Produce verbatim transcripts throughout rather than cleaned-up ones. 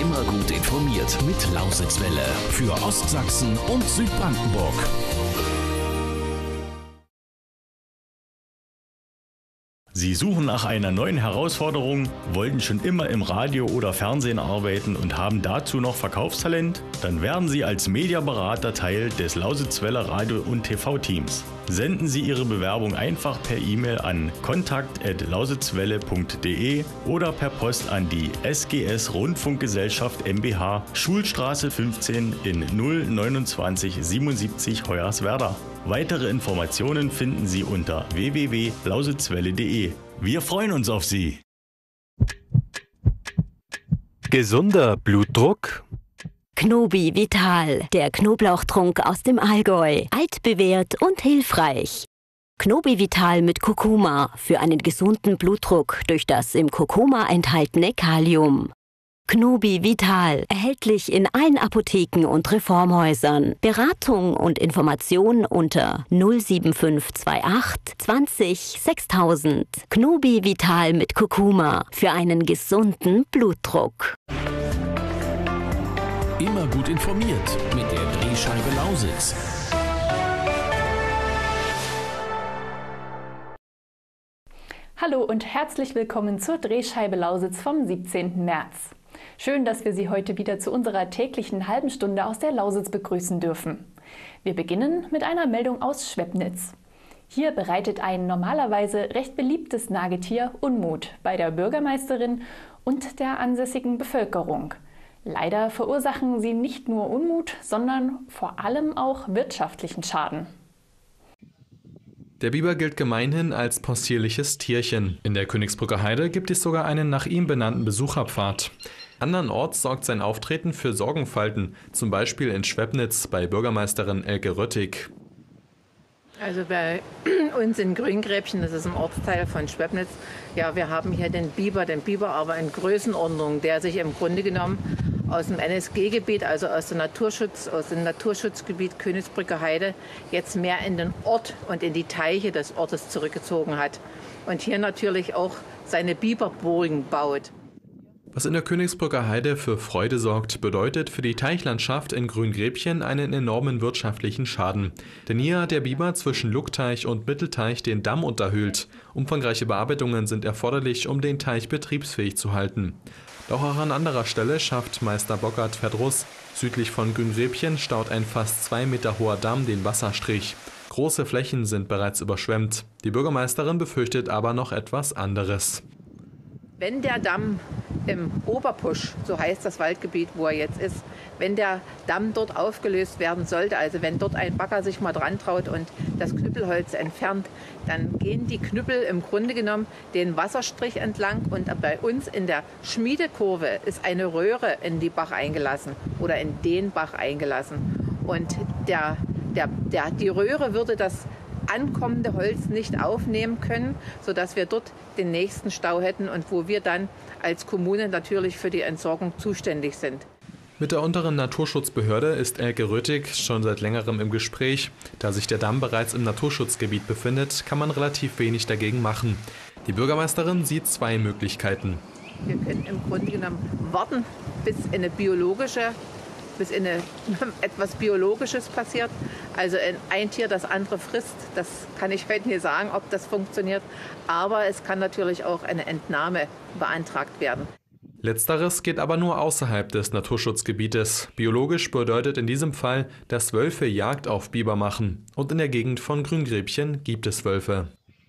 Immer gut informiert mit Lausitzwelle für Ostsachsen und Südbrandenburg. Sie suchen nach einer neuen Herausforderung, wollten schon immer im Radio oder Fernsehen arbeiten und haben dazu noch Verkaufstalent? Dann werden Sie als Mediaberater Teil des Lausitzwelle Radio- und T V-Teams. Senden Sie Ihre Bewerbung einfach per E-Mail an kontakt at lausitzwelle punkt de oder per Post an die S G S Rundfunkgesellschaft MbH, Schulstraße fünfzehn in null neunundzwanzig siebenundsiebzig Hoyerswerda. Weitere Informationen finden Sie unter w w w punkt lausitzwelle punkt de. Wir freuen uns auf Sie! Gesunder Blutdruck? Knobi Vital, der Knoblauchtrunk aus dem Allgäu. Altbewährt und hilfreich. Knobi Vital mit Kurkuma für einen gesunden Blutdruck durch das im Kurkuma enthaltene Kalium. Knobi Vital, erhältlich in allen Apotheken und Reformhäusern. Beratung und Information unter null sieben fünf zwei acht zwanzig sechstausend. Knobi Vital mit Kurkuma für einen gesunden Blutdruck. Immer gut informiert mit der Drehscheibe Lausitz. Hallo und herzlich willkommen zur Drehscheibe Lausitz vom siebzehnten März. Schön, dass wir Sie heute wieder zu unserer täglichen halben Stunde aus der Lausitz begrüßen dürfen. Wir beginnen mit einer Meldung aus Schwepnitz. Hier bereitet ein normalerweise recht beliebtes Nagetier Unmut bei der Bürgermeisterin und der ansässigen Bevölkerung. Leider verursachen sie nicht nur Unmut, sondern vor allem auch wirtschaftlichen Schaden. Der Biber gilt gemeinhin als possierliches Tierchen. In der Königsbrücker Heide gibt es sogar einen nach ihm benannten Besucherpfad. Andernorts sorgt sein Auftreten für Sorgenfalten, zum Beispiel in Schwepnitz bei Bürgermeisterin Elke Röttig. Also bei uns in Grüngräbchen, das ist ein Ortsteil von Schwepnitz, ja, wir haben hier den Biber, den Biber aber in Größenordnung, der sich im Grunde genommen aus dem N S G-Gebiet, also aus dem Naturschutz, aus dem Naturschutzgebiet Königsbrücker Heide, jetzt mehr in den Ort und in die Teiche des Ortes zurückgezogen hat. Und hier natürlich auch seine Biberburgen baut. Was in der Königsbrücker Heide für Freude sorgt, bedeutet für die Teichlandschaft in Grüngräbchen einen enormen wirtschaftlichen Schaden. Denn hier hat der Biber zwischen Luckteich und Mittelteich den Damm unterhöhlt. Umfangreiche Bearbeitungen sind erforderlich, um den Teich betriebsfähig zu halten. Doch auch an anderer Stelle schafft Meister Bockert Verdruss. Südlich von Grüngräbchen staut ein fast zwei Meter hoher Damm den Wasserstrich. Große Flächen sind bereits überschwemmt. Die Bürgermeisterin befürchtet aber noch etwas anderes. Wenn der Damm im Oberpusch, so heißt das Waldgebiet, wo er jetzt ist, wenn der Damm dort aufgelöst werden sollte, also wenn dort ein Bagger sich mal dran traut und das Knüppelholz entfernt, dann gehen die Knüppel im Grunde genommen den Wasserstrich entlang und bei uns in der Schmiedekurve ist eine Röhre in die Bach eingelassen oder in den Bach eingelassen. Und der, der, der, die Röhre würde das ankommende Holz nicht aufnehmen können, sodass wir dort den nächsten Stau hätten und wo wir dann als Kommune natürlich für die Entsorgung zuständig sind. Mit der unteren Naturschutzbehörde ist Elke Röttig schon seit längerem im Gespräch. Da sich der Damm bereits im Naturschutzgebiet befindet, kann man relativ wenig dagegen machen. Die Bürgermeisterin sieht zwei Möglichkeiten. Wir können im Grunde genommen warten, bis eine biologische bis in eine, etwas Biologisches passiert. Also ein Tier das andere frisst, das kann ich heute nicht sagen, ob das funktioniert. Aber es kann natürlich auch eine Entnahme beantragt werden. Letzteres geht aber nur außerhalb des Naturschutzgebietes. Biologisch bedeutet in diesem Fall, dass Wölfe Jagd auf Biber machen. Und in der Gegend von Grüngräbchen gibt es Wölfe.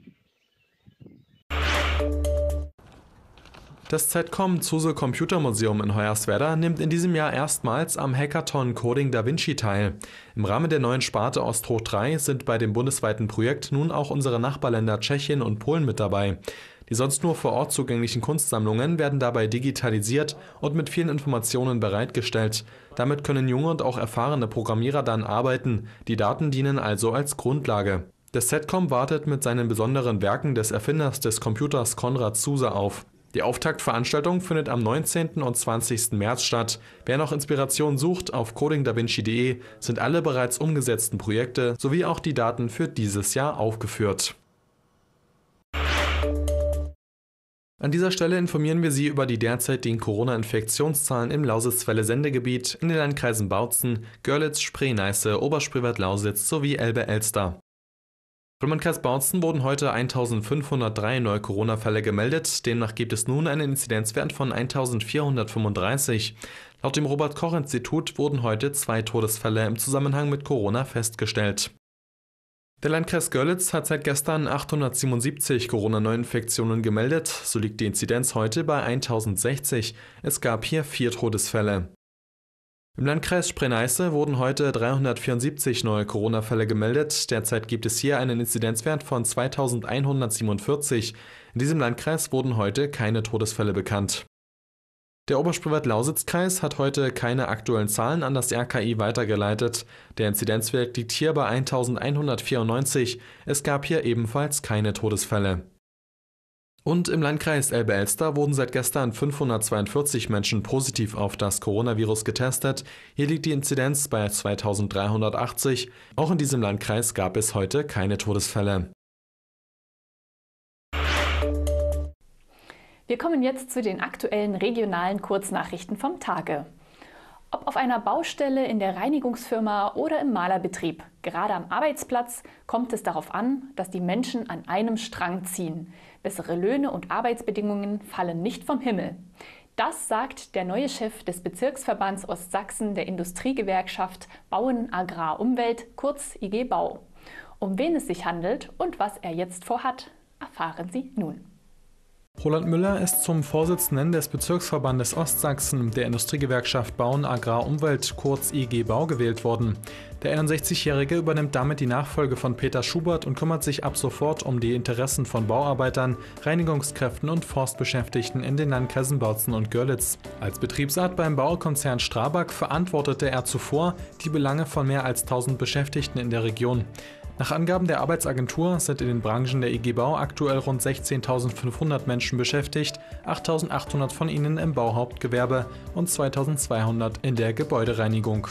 Das Z C O M Zuse Computermuseum in Hoyerswerda nimmt in diesem Jahr erstmals am Hackathon Coding Da Vinci teil. Im Rahmen der neuen Sparte Osthoch drei sind bei dem bundesweiten Projekt nun auch unsere Nachbarländer Tschechien und Polen mit dabei. Die sonst nur vor Ort zugänglichen Kunstsammlungen werden dabei digitalisiert und mit vielen Informationen bereitgestellt. Damit können junge und auch erfahrene Programmierer dann arbeiten. Die Daten dienen also als Grundlage. Das Z C O M wartet mit seinen besonderen Werken des Erfinders des Computers Konrad Zuse auf. Die Auftaktveranstaltung findet am neunzehnten und zwanzigsten März statt. Wer noch Inspiration sucht, auf coding da vinci punkt de sind alle bereits umgesetzten Projekte sowie auch die Daten für dieses Jahr aufgeführt. An dieser Stelle informieren wir Sie über die derzeitigen Corona-Infektionszahlen im Lausitzwelle-Sendegebiet in den Landkreisen Bautzen, Görlitz, Spree-Neiße, Oberspreewald-Lausitz sowie Elbe-Elster. Im Landkreis Bautzen wurden heute eintausendfünfhundertdrei neue Corona-Fälle gemeldet, demnach gibt es nun einen Inzidenzwert von eintausendvierhundertfünfunddreißig. Laut dem Robert-Koch-Institut wurden heute zwei Todesfälle im Zusammenhang mit Corona festgestellt. Der Landkreis Görlitz hat seit gestern achthundertsiebenundsiebzig Corona-Neuinfektionen gemeldet, so liegt die Inzidenz heute bei eintausendsechzig. Es gab hier vier Todesfälle. Im Landkreis Spree-Neiße wurden heute dreihundertvierundsiebzig neue Corona-Fälle gemeldet, derzeit gibt es hier einen Inzidenzwert von zweitausendeinhundertsiebenundvierzig. In diesem Landkreis wurden heute keine Todesfälle bekannt. Der Oberspreewald-Lausitz-Kreis hat heute keine aktuellen Zahlen an das R K I weitergeleitet. Der Inzidenzwert liegt hier bei eintausendeinhundertvierundneunzig. Es gab hier ebenfalls keine Todesfälle. Und im Landkreis Elbe-Elster wurden seit gestern fünfhundertzweiundvierzig Menschen positiv auf das Coronavirus getestet. Hier liegt die Inzidenz bei zweitausenddreihundertachtzig. Auch in diesem Landkreis gab es heute keine Todesfälle. Wir kommen jetzt zu den aktuellen regionalen Kurznachrichten vom Tage. Ob auf einer Baustelle, in der Reinigungsfirma oder im Malerbetrieb, gerade am Arbeitsplatz kommt es darauf an, dass die Menschen an einem Strang ziehen. Bessere Löhne und Arbeitsbedingungen fallen nicht vom Himmel. Das sagt der neue Chef des Bezirksverbands Ostsachsen der Industriegewerkschaft Bauen Agrar Umwelt, kurz I G Bau. Um wen es sich handelt und was er jetzt vorhat, erfahren Sie nun. Roland Müller ist zum Vorsitzenden des Bezirksverbandes Ostsachsen der Industriegewerkschaft Bauen Agrar Umwelt, kurz I G Bau, gewählt worden. Der einundsechzigjährige übernimmt damit die Nachfolge von Peter Schubert und kümmert sich ab sofort um die Interessen von Bauarbeitern, Reinigungskräften und Forstbeschäftigten in den Landkreisen Bautzen und Görlitz. Als Betriebsrat beim Baukonzern Strabag verantwortete er zuvor die Belange von mehr als tausend Beschäftigten in der Region. Nach Angaben der Arbeitsagentur sind in den Branchen der I G Bau aktuell rund sechzehntausendfünfhundert Menschen beschäftigt, achttausendachthundert von ihnen im Bauhauptgewerbe und zweitausendzweihundert in der Gebäudereinigung.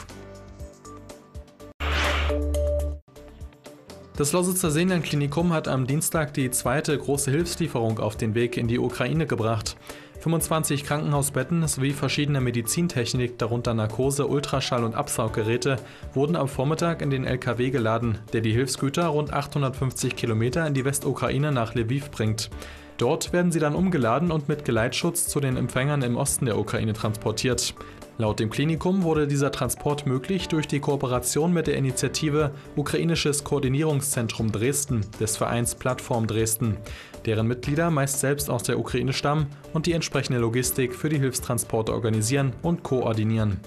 Das Lausitzer Seniorklinikum hat am Dienstag die zweite große Hilfslieferung auf den Weg in die Ukraine gebracht. fünfundzwanzig Krankenhausbetten sowie verschiedene Medizintechnik, darunter Narkose, Ultraschall- und Absauggeräte, wurden am Vormittag in den L K W geladen, der die Hilfsgüter rund achthundertfünfzig Kilometer in die Westukraine nach Lviv bringt. Dort werden sie dann umgeladen und mit Geleitschutz zu den Empfängern im Osten der Ukraine transportiert. Laut dem Klinikum wurde dieser Transport möglich durch die Kooperation mit der Initiative Ukrainisches Koordinierungszentrum Dresden des Vereins Plattform Dresden, deren Mitglieder meist selbst aus der Ukraine stammen und die entsprechende Logistik für die Hilfstransporte organisieren und koordinieren.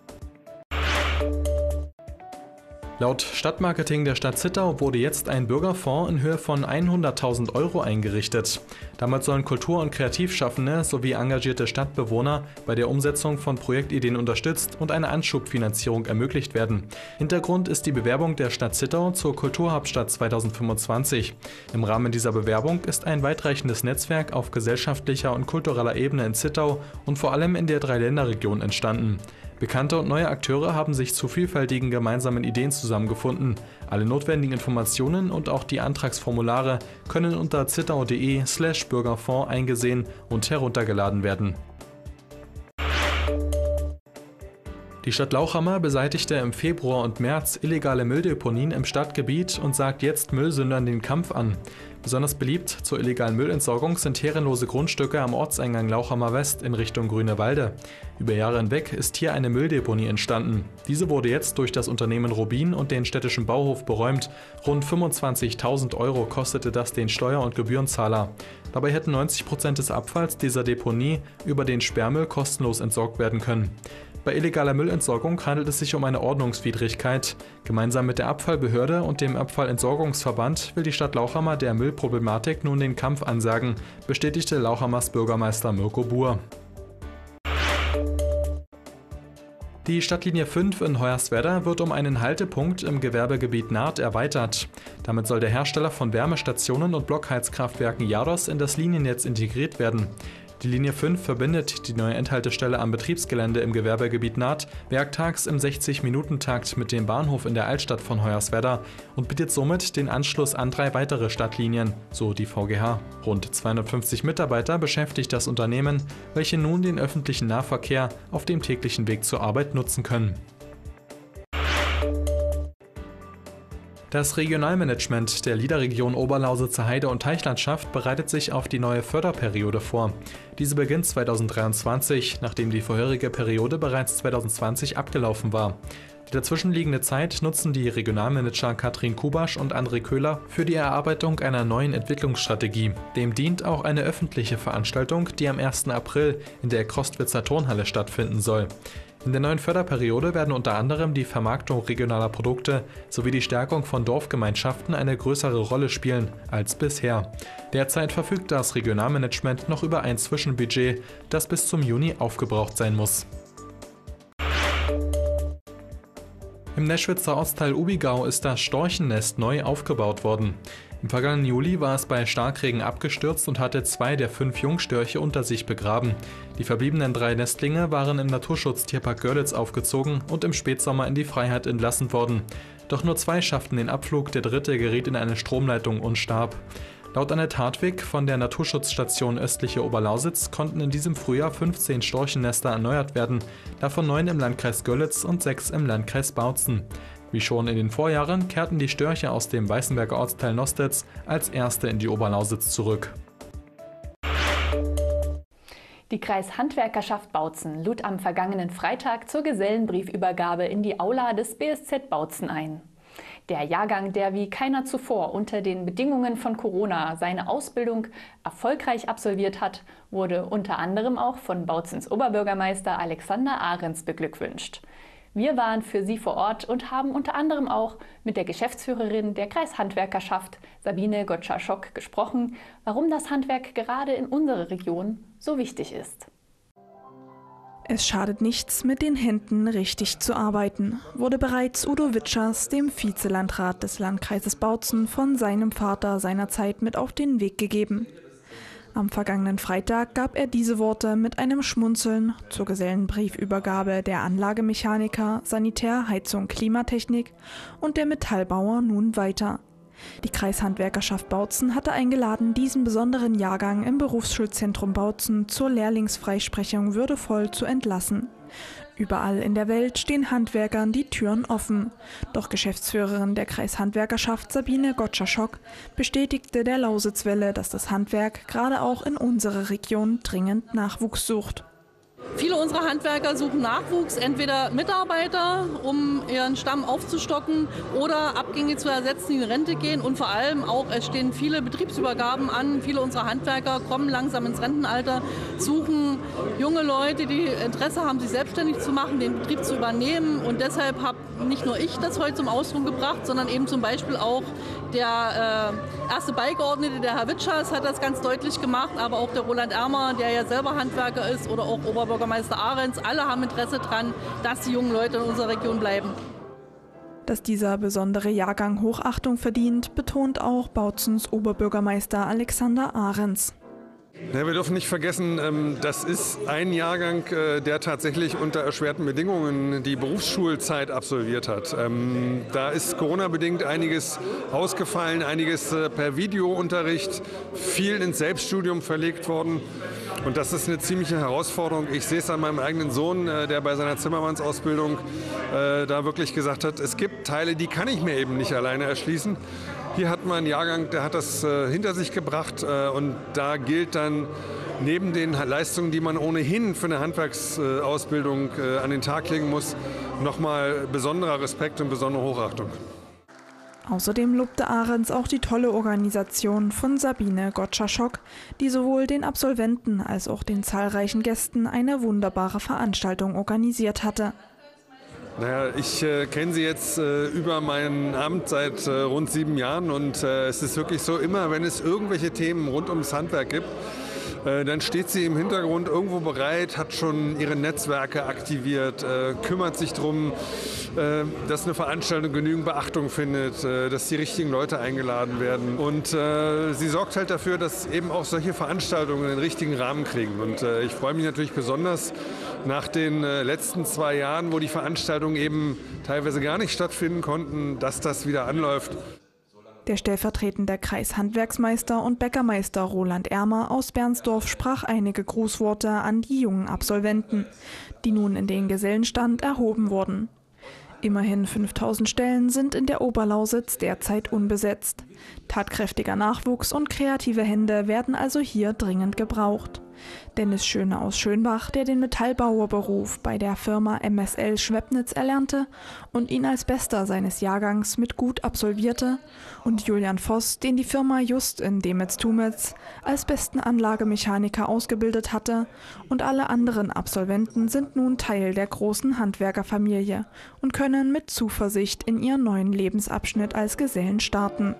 Laut Stadtmarketing der Stadt Zittau wurde jetzt ein Bürgerfonds in Höhe von hunderttausend Euro eingerichtet. Damit sollen Kultur- und Kreativschaffende sowie engagierte Stadtbewohner bei der Umsetzung von Projektideen unterstützt und eine Anschubfinanzierung ermöglicht werden. Hintergrund ist die Bewerbung der Stadt Zittau zur Kulturhauptstadt zweitausendfünfundzwanzig. Im Rahmen dieser Bewerbung ist ein weitreichendes Netzwerk auf gesellschaftlicher und kultureller Ebene in Zittau und vor allem in der Dreiländerregion entstanden. Bekannte und neue Akteure haben sich zu vielfältigen gemeinsamen Ideen zusammengefunden. Alle notwendigen Informationen und auch die Antragsformulare können unter zittau punkt de slash Bürgerfonds eingesehen und heruntergeladen werden. Die Stadt Lauchhammer beseitigte im Februar und März illegale Mülldeponien im Stadtgebiet und sagt jetzt Müllsündern den Kampf an. Besonders beliebt zur illegalen Müllentsorgung sind herrenlose Grundstücke am Ortseingang Lauchhammer West in Richtung Grünewalde. Über Jahre hinweg ist hier eine Mülldeponie entstanden. Diese wurde jetzt durch das Unternehmen Rubin und den städtischen Bauhof beräumt. Rund fünfundzwanzigtausend Euro kostete das den Steuer- und Gebührenzahler. Dabei hätten neunzig Prozent des Abfalls dieser Deponie über den Sperrmüll kostenlos entsorgt werden können. Bei illegaler Müllentsorgung handelt es sich um eine Ordnungswidrigkeit. Gemeinsam mit der Abfallbehörde und dem Abfallentsorgungsverband will die Stadt Lauchhammer der Müllproblematik nun den Kampf ansagen, bestätigte Lauchhammers Bürgermeister Mirko Buhr. Die Stadtlinie fünf in Hoyerswerda wird um einen Haltepunkt im Gewerbegebiet Naht erweitert. Damit soll der Hersteller von Wärmestationen und Blockheizkraftwerken Jaros in das Liniennetz integriert werden. Die Linie fünf verbindet die neue Endhaltestelle am Betriebsgelände im Gewerbegebiet Naht werktags im sechzig-Minuten-Takt mit dem Bahnhof in der Altstadt von Hoyerswerda und bietet somit den Anschluss an drei weitere Stadtlinien, so die V G H. Rund zweihundertfünfzig Mitarbeiter beschäftigt das Unternehmen, welche nun den öffentlichen Nahverkehr auf dem täglichen Weg zur Arbeit nutzen können. Das Regionalmanagement der LIDA-Region Oberlausitzer Heide- und Teichlandschaft bereitet sich auf die neue Förderperiode vor. Diese beginnt zweitausenddreiundzwanzig, nachdem die vorherige Periode bereits zweitausendzwanzig abgelaufen war. Die dazwischenliegende Zeit nutzen die Regionalmanager Katrin Kubasch und André Köhler für die Erarbeitung einer neuen Entwicklungsstrategie. Dem dient auch eine öffentliche Veranstaltung, die am ersten April in der Krostwitzer Turnhalle stattfinden soll. In der neuen Förderperiode werden unter anderem die Vermarktung regionaler Produkte sowie die Stärkung von Dorfgemeinschaften eine größere Rolle spielen als bisher. Derzeit verfügt das Regionalmanagement noch über ein Zwischenbudget, das bis zum Juni aufgebraucht sein muss. Im Neschwitzer Ortsteil Ubigau ist das Storchennest neu aufgebaut worden. Im vergangenen Juli war es bei Starkregen abgestürzt und hatte zwei der fünf Jungstörche unter sich begraben. Die verbliebenen drei Nestlinge waren im Naturschutz-Tierpark Görlitz aufgezogen und im Spätsommer in die Freiheit entlassen worden. Doch nur zwei schafften den Abflug, der dritte geriet in eine Stromleitung und starb. Laut Annette Hartwig von der Naturschutzstation Östliche Oberlausitz konnten in diesem Frühjahr fünfzehn Storchennester erneuert werden, davon neun im Landkreis Görlitz und sechs im Landkreis Bautzen. Wie schon in den Vorjahren kehrten die Störche aus dem Weißenberger Ortsteil Nostetz als erste in die Oberlausitz zurück. Die Kreishandwerkerschaft Bautzen lud am vergangenen Freitag zur Gesellenbriefübergabe in die Aula des B S Z Bautzen ein. Der Jahrgang, der wie keiner zuvor unter den Bedingungen von Corona seine Ausbildung erfolgreich absolviert hat, wurde unter anderem auch von Bautzens Oberbürgermeister Alexander Ahrens beglückwünscht. Wir waren für Sie vor Ort und haben unter anderem auch mit der Geschäftsführerin der Kreishandwerkerschaft Sabine Gottschalk gesprochen, warum das Handwerk gerade in unserer Region so wichtig ist. Es schadet nichts, mit den Händen richtig zu arbeiten, wurde bereits Udo Witschers, dem Vizelandrat des Landkreises Bautzen, von seinem Vater seinerzeit mit auf den Weg gegeben. Am vergangenen Freitag gab er diese Worte mit einem Schmunzeln zur Gesellenbriefübergabe der Anlagemechaniker, Sanitär, Heizung, Klimatechnik und der Metallbauer nun weiter. Die Kreishandwerkerschaft Bautzen hatte eingeladen, diesen besonderen Jahrgang im Berufsschulzentrum Bautzen zur Lehrlingsfreisprechung würdevoll zu entlassen. Überall in der Welt stehen Handwerkern die Türen offen. Doch Geschäftsführerin der Kreishandwerkerschaft Sabine Gottschalk bestätigte der Lausitzwelle, dass das Handwerk gerade auch in unserer Region dringend Nachwuchs sucht. Viele unserer Handwerker suchen Nachwuchs, entweder Mitarbeiter, um ihren Stamm aufzustocken oder Abgänge zu ersetzen, die in Rente gehen. Und vor allem auch, es stehen viele Betriebsübergaben an. Viele unserer Handwerker kommen langsam ins Rentenalter, suchen junge Leute, die Interesse haben, sich selbstständig zu machen, den Betrieb zu übernehmen. Und deshalb habe nicht nur ich das heute zum Ausdruck gebracht, sondern eben zum Beispiel auch der äh, erste Beigeordnete, der Herr Witschers, hat das ganz deutlich gemacht, aber auch der Roland Ermer, der ja selber Handwerker ist, oder auch Oberbürgermeister Ahrens. Alle haben Interesse daran, dass die jungen Leute in unserer Region bleiben. Dass dieser besondere Jahrgang Hochachtung verdient, betont auch Bautzens Oberbürgermeister Alexander Ahrens. Ja, wir dürfen nicht vergessen, das ist ein Jahrgang, der tatsächlich unter erschwerten Bedingungen die Berufsschulzeit absolviert hat. Da ist Corona-bedingt einiges ausgefallen, einiges per Videounterricht, viel ins Selbststudium verlegt worden. Und das ist eine ziemliche Herausforderung. Ich sehe es an meinem eigenen Sohn, der bei seiner Zimmermannsausbildung da wirklich gesagt hat, es gibt Teile, die kann ich mir eben nicht alleine erschließen. Hier hat man einen Jahrgang, der hat das äh, hinter sich gebracht äh, und da gilt dann neben den Leistungen, die man ohnehin für eine Handwerksausbildung äh, an den Tag legen muss, nochmal besonderer Respekt und besondere Hochachtung. Außerdem lobte Ahrens auch die tolle Organisation von Sabine Gottschalk, die sowohl den Absolventen als auch den zahlreichen Gästen eine wunderbare Veranstaltung organisiert hatte. Naja, ich äh, kenne sie jetzt äh, über mein Amt seit äh, rund sieben Jahren und äh, es ist wirklich so, immer wenn es irgendwelche Themen rund ums Handwerk gibt, äh, dann steht sie im Hintergrund irgendwo bereit, hat schon ihre Netzwerke aktiviert, äh, kümmert sich darum, dass eine Veranstaltung genügend Beachtung findet, dass die richtigen Leute eingeladen werden. Und sie sorgt halt dafür, dass eben auch solche Veranstaltungen den richtigen Rahmen kriegen. Und ich freue mich natürlich besonders nach den letzten zwei Jahren, wo die Veranstaltungen eben teilweise gar nicht stattfinden konnten, dass das wieder anläuft. Der stellvertretende Kreishandwerksmeister und Bäckermeister Roland Ermer aus Bernsdorf sprach einige Grußworte an die jungen Absolventen, die nun in den Gesellenstand erhoben wurden. Immerhin fünftausend Stellen sind in der Oberlausitz derzeit unbesetzt. Tatkräftiger Nachwuchs und kreative Hände werden also hier dringend gebraucht. Dennis Schöne aus Schönbach, der den Metallbauerberuf bei der Firma M S L Schwebnitz erlernte und ihn als Bester seines Jahrgangs mit gut absolvierte, und Julian Voss, den die Firma Just in Demitz-Tumitz als besten Anlagemechaniker ausgebildet hatte, und alle anderen Absolventen sind nun Teil der großen Handwerkerfamilie und können mit Zuversicht in ihren neuen Lebensabschnitt als Gesellen starten.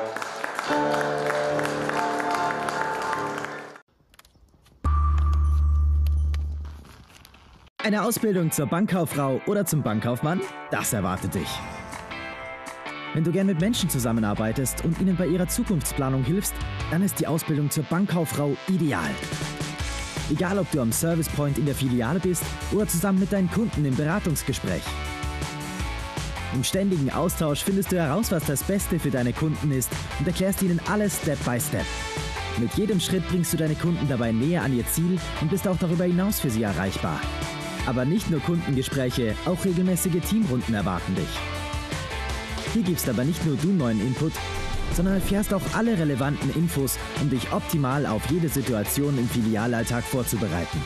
Eine Ausbildung zur Bankkauffrau oder zum Bankkaufmann? Das erwartet dich. Wenn du gern mit Menschen zusammenarbeitest und ihnen bei ihrer Zukunftsplanung hilfst, dann ist die Ausbildung zur Bankkauffrau ideal. Egal, ob du am Service Point in der Filiale bist oder zusammen mit deinen Kunden im Beratungsgespräch. Im ständigen Austausch findest du heraus, was das Beste für deine Kunden ist und erklärst ihnen alles Step by Step. Mit jedem Schritt bringst du deine Kunden dabei näher an ihr Ziel und bist auch darüber hinaus für sie erreichbar. Aber nicht nur Kundengespräche, auch regelmäßige Teamrunden erwarten dich. Hier gibst aber nicht nur du neuen Input, sondern erfährst auch alle relevanten Infos, um dich optimal auf jede Situation im Filialalltag vorzubereiten.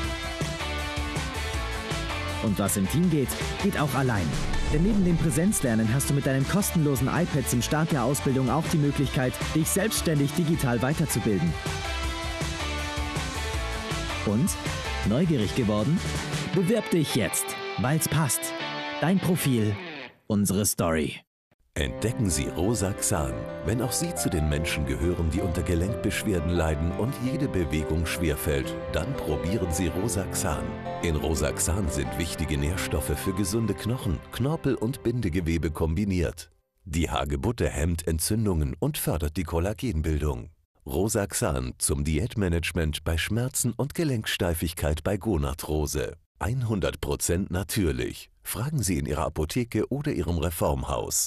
Und was im Team geht, geht auch allein. Denn neben dem Präsenzlernen hast du mit deinem kostenlosen iPad zum Start der Ausbildung auch die Möglichkeit, dich selbstständig digital weiterzubilden. Und? Neugierig geworden? Bewirb dich jetzt, weil's passt. Dein Profil, unsere Story. Entdecken Sie Rosaxan. Wenn auch Sie zu den Menschen gehören, die unter Gelenkbeschwerden leiden und jede Bewegung schwerfällt, dann probieren Sie Rosaxan. In Rosaxan sind wichtige Nährstoffe für gesunde Knochen, Knorpel und Bindegewebe kombiniert. Die Hagebutte hemmt Entzündungen und fördert die Kollagenbildung. Rosaxan zum Diätmanagement bei Schmerzen und Gelenksteifigkeit bei Gonarthrose. hundert Prozent natürlich. Fragen Sie in Ihrer Apotheke oder Ihrem Reformhaus.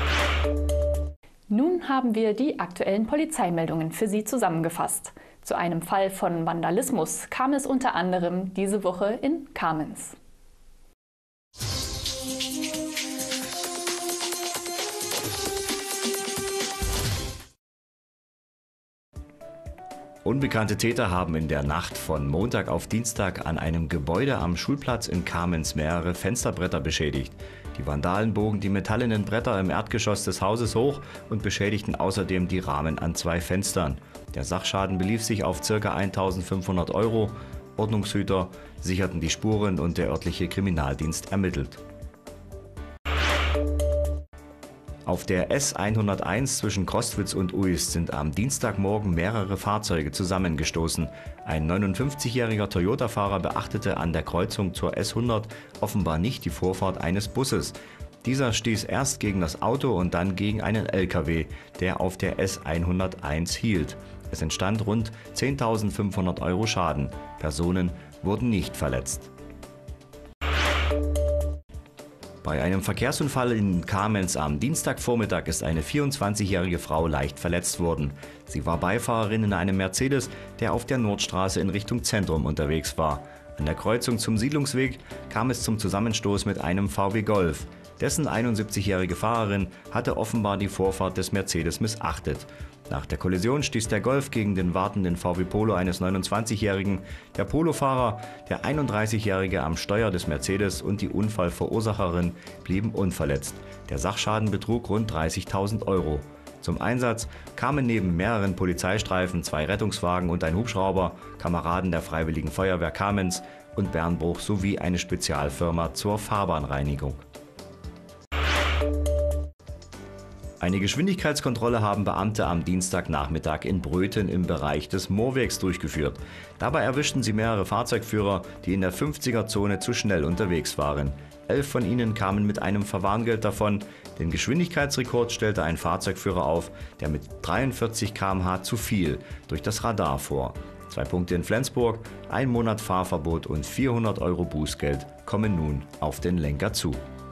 Nun haben wir die aktuellen Polizeimeldungen für Sie zusammengefasst. Zu einem Fall von Vandalismus kam es unter anderem diese Woche in Kamenz. Unbekannte Täter haben in der Nacht von Montag auf Dienstag an einem Gebäude am Schulplatz in Kamenz mehrere Fensterbretter beschädigt. Die Vandalen bogen die metallenen Bretter im Erdgeschoss des Hauses hoch und beschädigten außerdem die Rahmen an zwei Fenstern. Der Sachschaden belief sich auf ca. eintausendfünfhundert Euro. Ordnungshüter sicherten die Spuren und der örtliche Kriminaldienst ermittelt. Auf der S hunderteins zwischen Crostwitz und Uist sind am Dienstagmorgen mehrere Fahrzeuge zusammengestoßen. Ein neunundfünfzigjähriger Toyota-Fahrer beachtete an der Kreuzung zur S hundert offenbar nicht die Vorfahrt eines Busses. Dieser stieß erst gegen das Auto und dann gegen einen L K W, der auf der S hunderteins hielt. Es entstand rund zehntausendfünfhundert Euro Schaden. Personen wurden nicht verletzt. Bei einem Verkehrsunfall in Kamenz am Dienstagvormittag ist eine vierundzwanzigjährige Frau leicht verletzt worden. Sie war Beifahrerin in einem Mercedes, der auf der Nordstraße in Richtung Zentrum unterwegs war. An der Kreuzung zum Siedlungsweg kam es zum Zusammenstoß mit einem V W Golf. Dessen einundsiebzigjährige Fahrerin hatte offenbar die Vorfahrt des Mercedes missachtet. Nach der Kollision stieß der Golf gegen den wartenden V W Polo eines neunundzwanzigjährigen. Der Polofahrer, der einunddreißigjährige am Steuer des Mercedes und die Unfallverursacherin blieben unverletzt. Der Sachschaden betrug rund dreißigtausend Euro. Zum Einsatz kamen neben mehreren Polizeistreifen zwei Rettungswagen und ein Hubschrauber, Kameraden der Freiwilligen Feuerwehr Kamenz und Bernbruch sowie eine Spezialfirma zur Fahrbahnreinigung. Eine Geschwindigkeitskontrolle haben Beamte am Dienstagnachmittag in Bröthen im Bereich des Moorwegs durchgeführt. Dabei erwischten sie mehrere Fahrzeugführer, die in der fünfziger Zone zu schnell unterwegs waren. Elf von ihnen kamen mit einem Verwarngeld davon. Den Geschwindigkeitsrekord stellte ein Fahrzeugführer auf, der mit dreiundvierzig Kilometer pro Stunde zu viel durch das Radar vor. Zwei Punkte in Flensburg, ein Monat Fahrverbot und vierhundert Euro Bußgeld kommen nun auf den Lenker zu.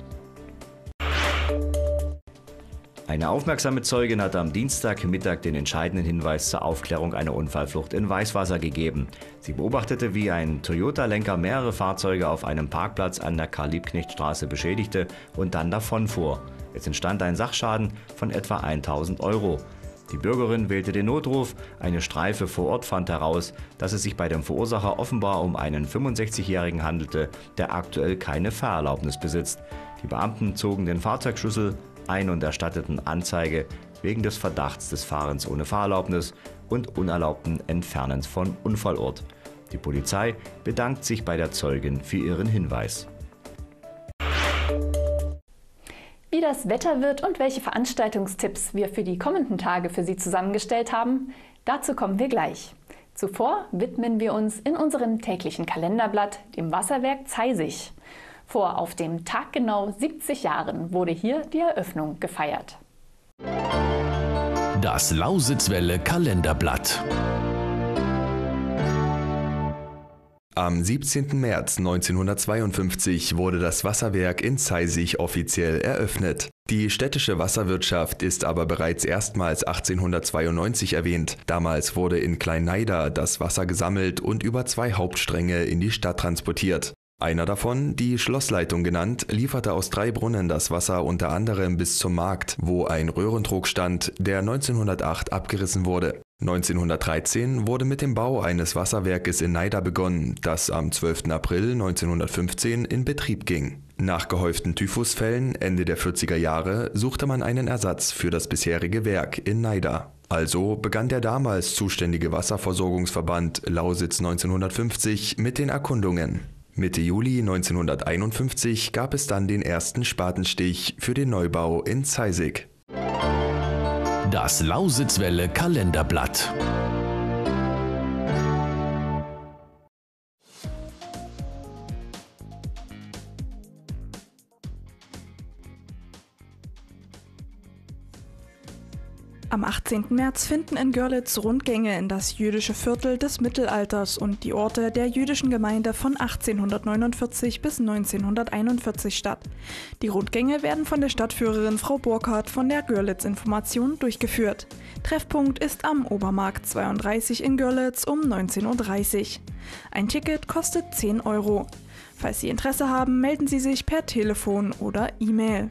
Eine aufmerksame Zeugin hat am Dienstagmittag den entscheidenden Hinweis zur Aufklärung einer Unfallflucht in Weißwasser gegeben. Sie beobachtete, wie ein Toyota-Lenker mehrere Fahrzeuge auf einem Parkplatz an der Karl-Liebknecht-Straße beschädigte und dann davonfuhr. Es entstand ein Sachschaden von etwa tausend Euro. Die Bürgerin wählte den Notruf. Eine Streife vor Ort fand heraus, dass es sich bei dem Verursacher offenbar um einen fünfundsechzigjährigen handelte, der aktuell keine Fahrerlaubnis besitzt. Die Beamten zogen den Fahrzeugschlüssel ein und erstatteten Anzeige wegen des Verdachts des Fahrens ohne Fahrerlaubnis und unerlaubten Entfernens von Unfallort. Die Polizei bedankt sich bei der Zeugin für ihren Hinweis. Wie das Wetter wird und welche Veranstaltungstipps wir für die kommenden Tage für Sie zusammengestellt haben, dazu kommen wir gleich. Zuvor widmen wir uns in unserem täglichen Kalenderblatt dem Wasserwerk Zeisig. Vor auf dem Tag genau siebzig Jahren wurde hier die Eröffnung gefeiert. Das Lausitzwelle Kalenderblatt. Am siebzehnten März neunzehnhundertzweiundfünfzig wurde das Wasserwerk in Zeisig offiziell eröffnet. Die städtische Wasserwirtschaft ist aber bereits erstmals achtzehnhundertzweiundneunzig erwähnt. Damals wurde in Kleinneida das Wasser gesammelt und über zwei Hauptstränge in die Stadt transportiert. Einer davon, die Schlossleitung genannt, lieferte aus drei Brunnen das Wasser unter anderem bis zum Markt, wo ein Röhrentrog stand, der neunzehnhundertacht abgerissen wurde. neunzehnhundertdreizehn wurde mit dem Bau eines Wasserwerkes in Neida begonnen, das am zwölften April neunzehnhundertfünfzehn in Betrieb ging. Nach gehäuften Typhusfällen Ende der vierziger Jahre suchte man einen Ersatz für das bisherige Werk in Neida. Also begann der damals zuständige Wasserversorgungsverband Lausitz neunzehnhundertfünfzig mit den Erkundungen. Mitte Juli neunzehnhunderteinundfünfzig gab es dann den ersten Spatenstich für den Neubau in Zeisig. Das Lausitzwelle Kalenderblatt. Am achtzehnten März finden in Görlitz Rundgänge in das jüdische Viertel des Mittelalters und die Orte der jüdischen Gemeinde von achtzehnhundertneunundvierzig bis neunzehnhunderteinundvierzig statt. Die Rundgänge werden von der Stadtführerin Frau Burkhardt von der Görlitz Information durchgeführt. Treffpunkt ist am Obermarkt zweiunddreißig in Görlitz um neunzehn Uhr dreißig. Ein Ticket kostet zehn Euro. Falls Sie Interesse haben, melden Sie sich per Telefon oder E-Mail.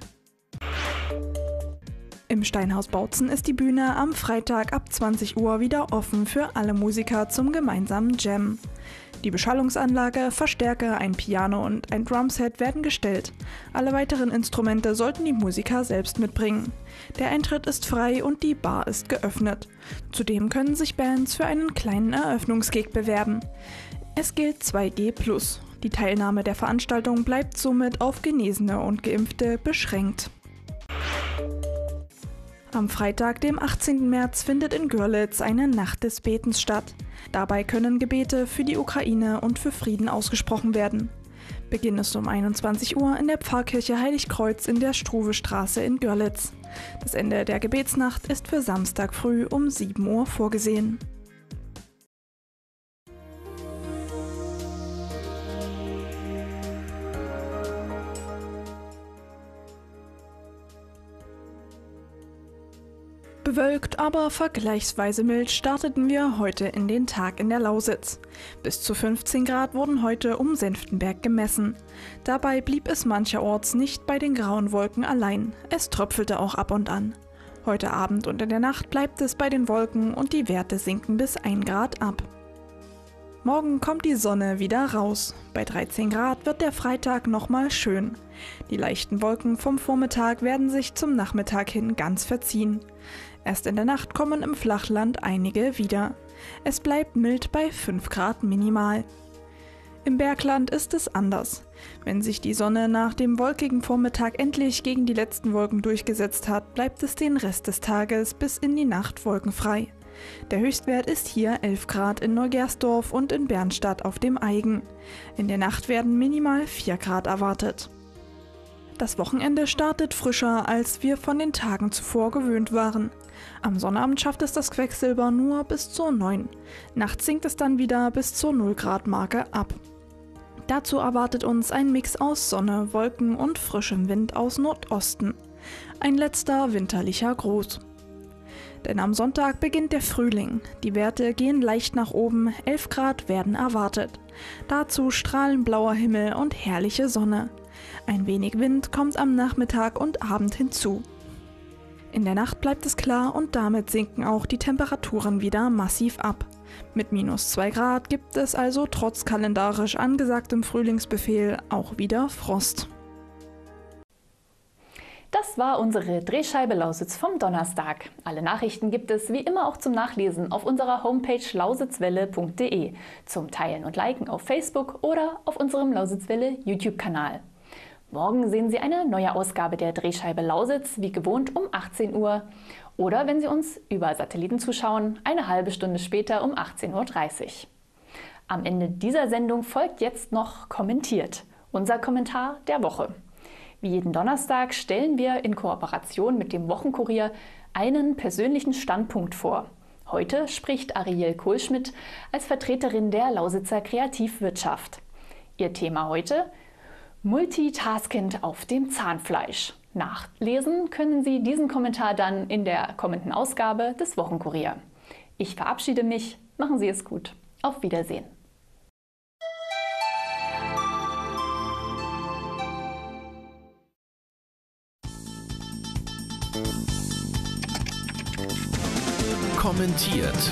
Im Steinhaus Bautzen ist die Bühne am Freitag ab zwanzig Uhr wieder offen für alle Musiker zum gemeinsamen Jam. Die Beschallungsanlage, Verstärker, ein Piano und ein Drumset werden gestellt. Alle weiteren Instrumente sollten die Musiker selbst mitbringen. Der Eintritt ist frei und die Bar ist geöffnet. Zudem können sich Bands für einen kleinen Eröffnungsgig bewerben. Es gilt zwei G plus. Die Teilnahme der Veranstaltung bleibt somit auf Genesene und Geimpfte beschränkt. Am Freitag, dem achtzehnten März, findet in Görlitz eine Nacht des Betens statt. Dabei können Gebete für die Ukraine und für Frieden ausgesprochen werden. Beginn ist um einundzwanzig Uhr in der Pfarrkirche Heiligkreuz in der Struvestraße in Görlitz. Das Ende der Gebetsnacht ist für Samstag früh um sieben Uhr vorgesehen. Bewölkt, aber vergleichsweise mild starteten wir heute in den Tag in der Lausitz. Bis zu fünfzehn Grad wurden heute um Senftenberg gemessen. Dabei blieb es mancherorts nicht bei den grauen Wolken allein. Es tröpfelte auch ab und an. Heute Abend und in der Nacht bleibt es bei den Wolken und die Werte sinken bis ein Grad ab. Morgen kommt die Sonne wieder raus. Bei dreizehn Grad wird der Freitag nochmal schön. Die leichten Wolken vom Vormittag werden sich zum Nachmittag hin ganz verziehen. Erst in der Nacht kommen im Flachland einige wieder. Es bleibt mild bei fünf Grad minimal. Im Bergland ist es anders. Wenn sich die Sonne nach dem wolkigen Vormittag endlich gegen die letzten Wolken durchgesetzt hat, bleibt es den Rest des Tages bis in die Nacht wolkenfrei. Der Höchstwert ist hier elf Grad in Neugersdorf und in Bernstadt auf dem Eigen. In der Nacht werden minimal vier Grad erwartet. Das Wochenende startet frischer, als wir von den Tagen zuvor gewöhnt waren. Am Sonnabend schafft es das Quecksilber nur bis zur neun. Nachts sinkt es dann wieder bis zur null Grad Marke ab. Dazu erwartet uns ein Mix aus Sonne, Wolken und frischem Wind aus Nordosten. Ein letzter winterlicher Gruß. Denn am Sonntag beginnt der Frühling. Die Werte gehen leicht nach oben, elf Grad werden erwartet. Dazu strahlend blauer Himmel und herrliche Sonne. Ein wenig Wind kommt am Nachmittag und Abend hinzu. In der Nacht bleibt es klar und damit sinken auch die Temperaturen wieder massiv ab. Mit minus zwei Grad gibt es also trotz kalendarisch angesagtem Frühlingsbefehl auch wieder Frost. Das war unsere Drehscheibe Lausitz vom Donnerstag. Alle Nachrichten gibt es wie immer auch zum Nachlesen auf unserer Homepage lausitzwelle punkt de, zum Teilen und Liken auf Facebook oder auf unserem Lausitzwelle YouTube-Kanal. Morgen sehen Sie eine neue Ausgabe der Drehscheibe Lausitz, wie gewohnt um achtzehn Uhr. Oder wenn Sie uns über Satelliten zuschauen, eine halbe Stunde später um achtzehn Uhr dreißig. Am Ende dieser Sendung folgt jetzt noch Kommentiert, unser Kommentar der Woche. Wie jeden Donnerstag stellen wir in Kooperation mit dem Wochenkurier einen persönlichen Standpunkt vor. Heute spricht Ariel Kohlschmidt als Vertreterin der Lausitzer Kreativwirtschaft. Ihr Thema heute: Multitaskend auf dem Zahnfleisch. Nachlesen können Sie diesen Kommentar dann in der kommenden Ausgabe des Wochenkurier. Ich verabschiede mich, machen Sie es gut. Auf Wiedersehen. Kommentiert.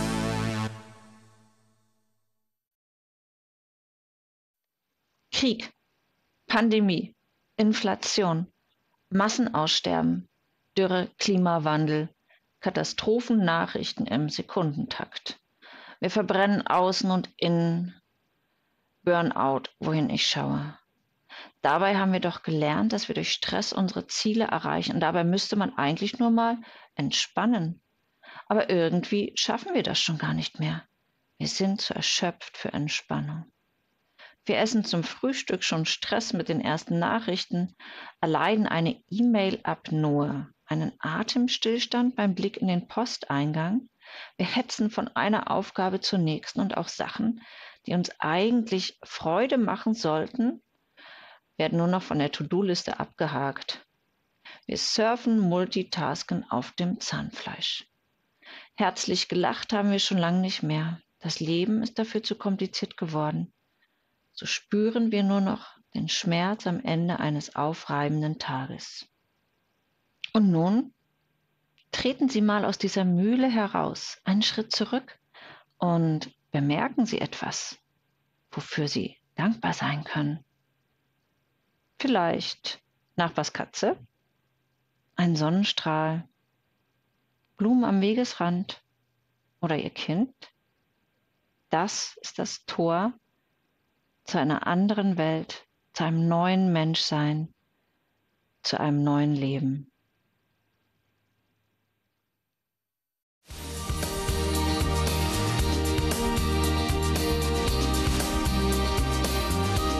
Krieg, Pandemie, Inflation, Massenaussterben, Dürre, Klimawandel, Katastrophennachrichten im Sekundentakt. Wir verbrennen außen und innen, Burnout, wohin ich schaue. Dabei haben wir doch gelernt, dass wir durch Stress unsere Ziele erreichen. Und dabei müsste man eigentlich nur mal entspannen. Aber irgendwie schaffen wir das schon gar nicht mehr. Wir sind zu erschöpft für Entspannung. Wir essen zum Frühstück schon Stress mit den ersten Nachrichten, erleiden eine E-Mail-Apnoe, einen Atemstillstand beim Blick in den Posteingang. Wir hetzen von einer Aufgabe zur nächsten und auch Sachen, die uns eigentlich Freude machen sollten, werden nur noch von der To-Do-Liste abgehakt. Wir surfen, multitasken auf dem Zahnfleisch. Herzlich gelacht haben wir schon lange nicht mehr. Das Leben ist dafür zu kompliziert geworden. So spüren wir nur noch den Schmerz am Ende eines aufreibenden Tages. Und nun treten Sie mal aus dieser Mühle heraus, einen Schritt zurück und bemerken Sie etwas, wofür Sie dankbar sein können. Vielleicht Nachbars Katze, ein Sonnenstrahl, Blumen am Wegesrand oder Ihr Kind. Das ist das Tor zu einer anderen Welt, zu einem neuen Menschsein, zu einem neuen Leben.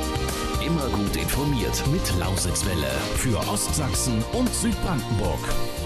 Immer gut informiert mit Lausitzwelle für Ostsachsen und Südbrandenburg.